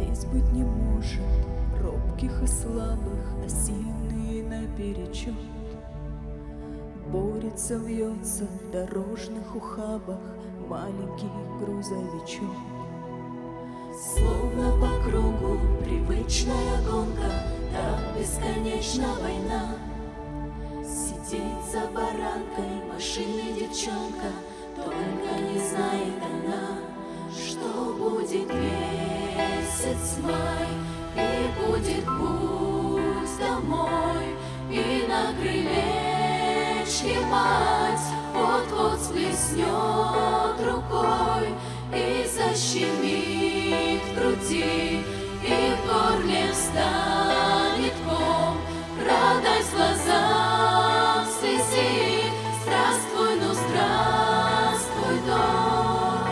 Здесь быть не может робких и слабых, а сильные наперечет. Борется, вьется в дорожных ухабах маленький грузовичок. Словно по кругу привычная гонка, так бесконечна война. Сидит за баранкой машины девчонка, только не знает она, что будет месяц май, и будет путь домой, и на крылечке мать вот-вот сплеснет рукой и защемит в груди, и в горле встанет ком, радость в глазах слезит. Здравствуй, ну здравствуй, дом.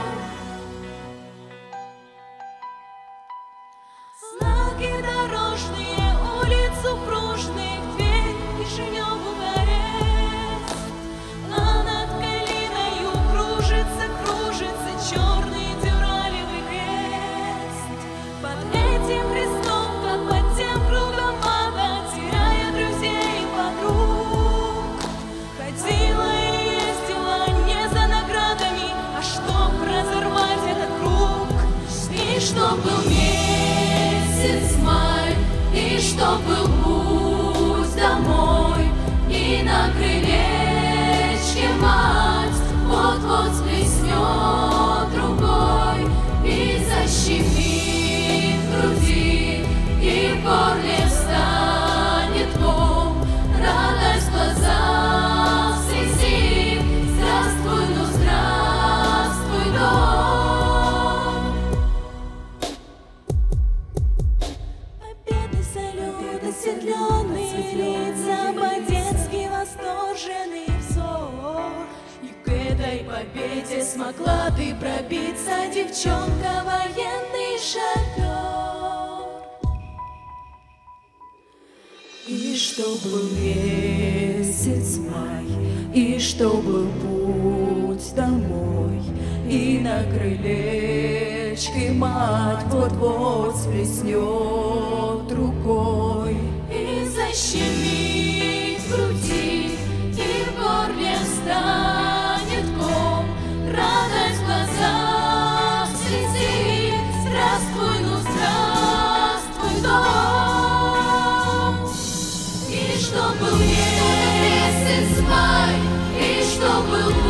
Знаки дорожные, улицу кружных, дверь Кишиневу горе, а над Калиною кружится черный дюралевый крест. Под этим крестом, как под тем кругом ада, теряя друзей и подруг, ходила и ездила не за наградами, а чтоб разорвать этот круг. И чтоб был месяц май, и чтоб был путь домой, и на крылечке мать вот-вот сплеснет рукой и защемит в груди, и в горле встанет ком, радость в глазах слезит. Здравствуй, ну здравствуй, дом. Победный салют, осветленные лица, по-детски восторженный взор. И к этой победе смогла ты пробиться, девчонка, военный шофер. И чтоб был месяц май, и чтоб был путь домой, и на крылечке мать вот-вот сплеснет рукой И защемит в груди, и в горле встанет ком, радость в глазах слезит. Здравствуй, ну здравствуй, дом. И чтоб был месяц май, и чтоб был